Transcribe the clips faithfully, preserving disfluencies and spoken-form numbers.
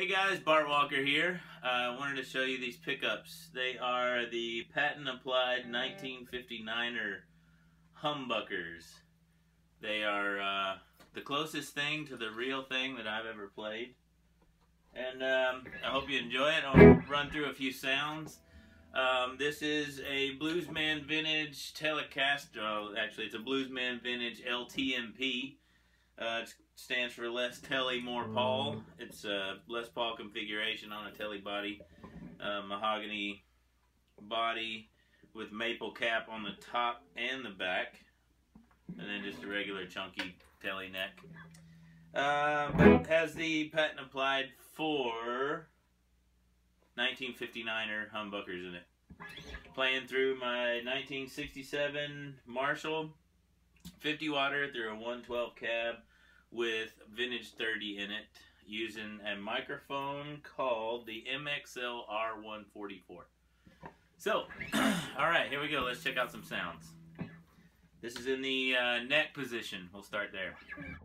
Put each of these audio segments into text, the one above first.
Hey guys, Bart Walker here. I uh, wanted to show you these pickups. They are the patent applied nineteen fifty-niner humbuckers. They are uh, the closest thing to the real thing that I've ever played. And um, I hope you enjoy it. I'll run through a few sounds. Um, this is a Bluesman Vintage Telecaster. Oh, actually, it's a Bluesman Vintage L T M P. Uh, it stands for Less Telly, More Paul. It's a Les Paul configuration on a Telly body. Uh, mahogany body with maple cap on the top and the back. And then just a regular chunky Telly neck. Uh, but it has the patent applied for nineteen fifty-niner humbuckers in it. Playing through my nineteen sixty-seven Marshall fifty watter through a one twelve cab with vintage thirty in it, using a microphone called the M X L R one forty-four. So, alright, here we go. Let's check out some sounds. This is in the uh, neck position. We'll start there.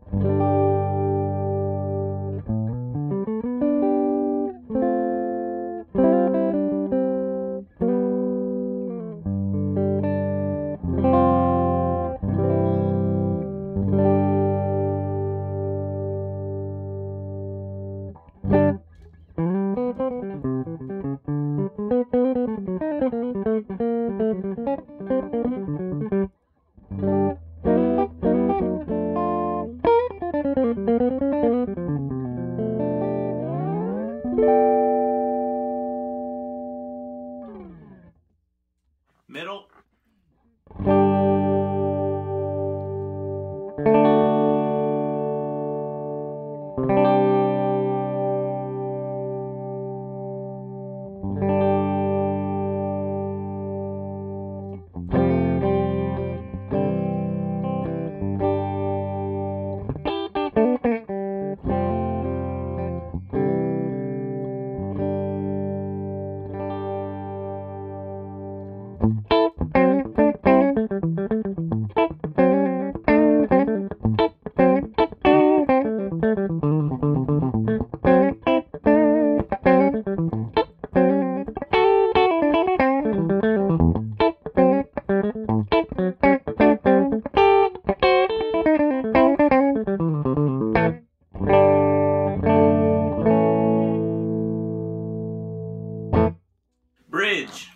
Middle. Bridge.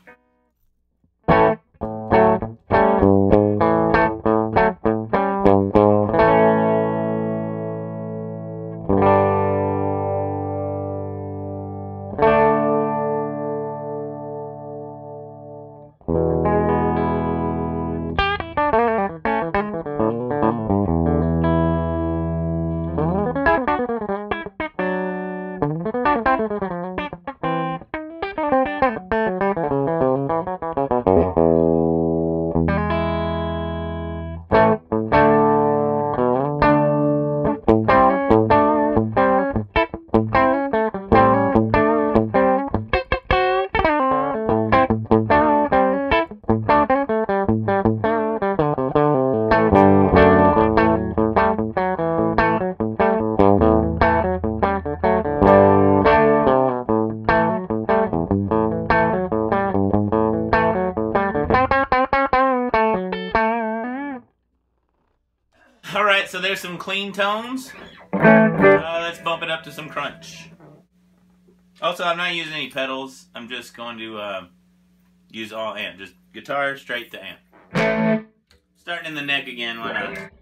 Alright, so there's some clean tones. Uh, let's bump it up to some crunch. Also, I'm not using any pedals. I'm just going to uh, use all amp. Just guitar straight to amp. Starting in the neck again, why not?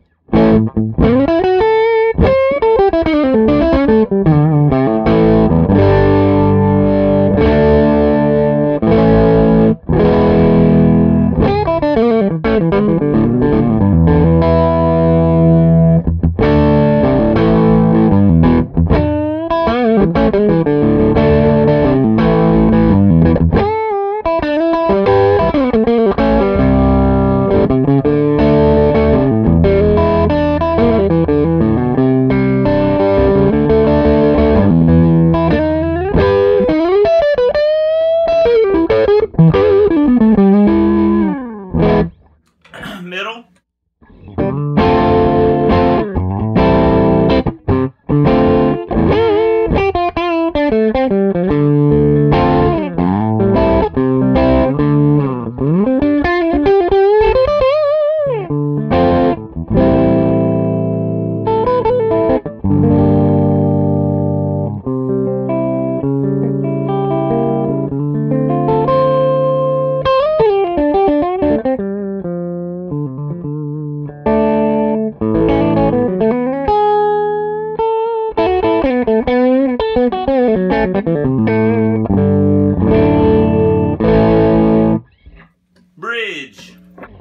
Bridge.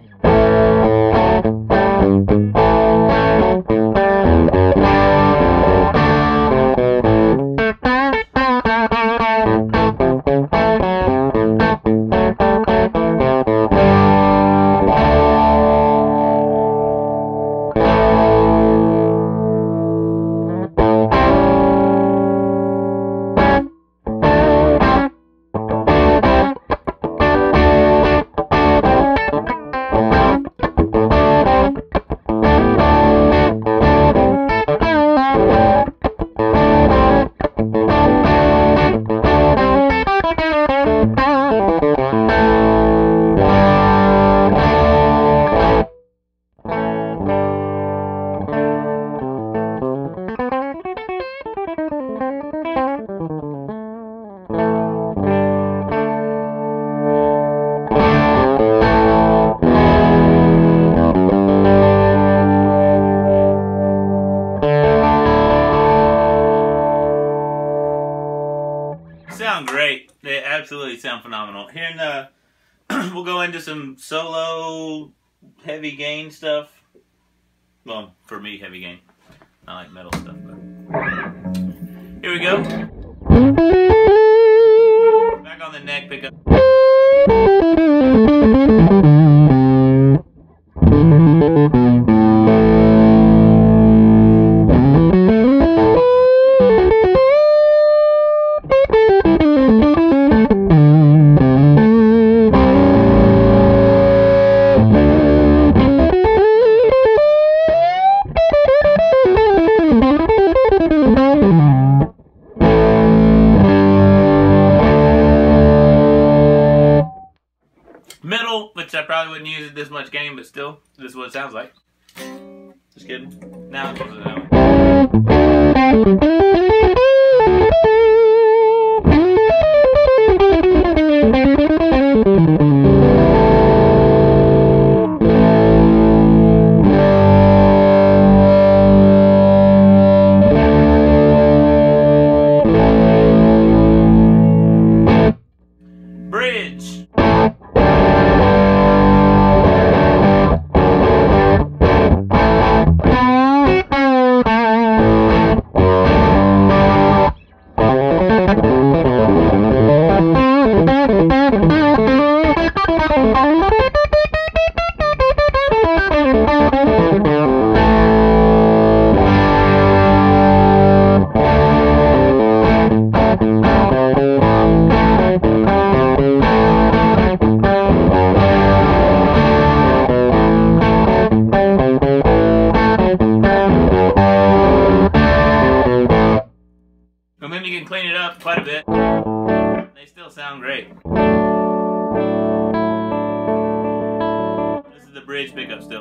Sound great. They absolutely sound phenomenal. Here in the, we'll go into some solo heavy gain stuff. Well, for me, heavy gain. I like metal stuff, but here we go. Back on the neck pickup. Middle, which I probably wouldn't use it this much gain, but still, this is what it sounds like. Just kidding. Now it's supposed to sound Bridge. And then you can clean it up quite a bit. They still sound great. This is the bridge pickup still.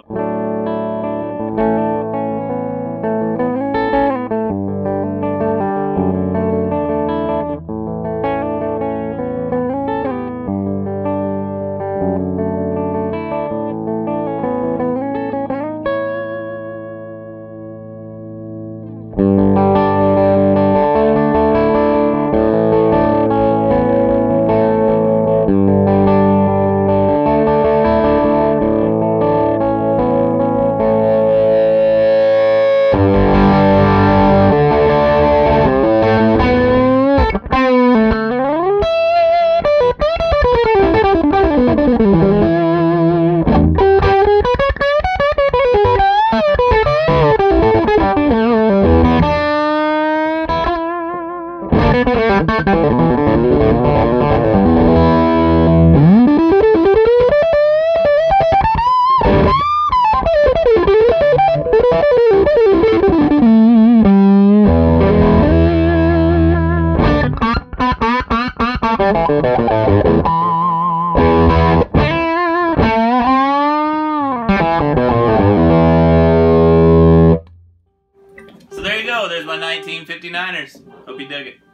So there you go, there's my nineteen fifty-niners. Hope you dug it.